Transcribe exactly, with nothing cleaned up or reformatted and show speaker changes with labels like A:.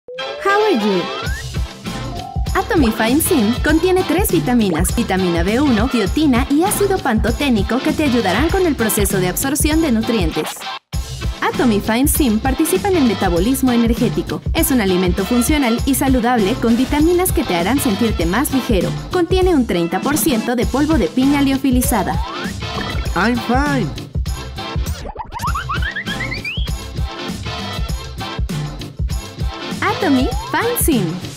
A: How are you? Atomy Fine Zinc contiene tres vitaminas, vitamina B uno, biotina y ácido pantoténico que te ayudarán con el proceso de absorción de nutrientes. Atomy Fine Zinc participa en el metabolismo energético. Es un alimento funcional y saludable con vitaminas que te harán sentirte más ligero. Contiene un treinta por ciento de polvo de piña liofilizada.
B: I'm fine.
A: Atomy Fine Zinc.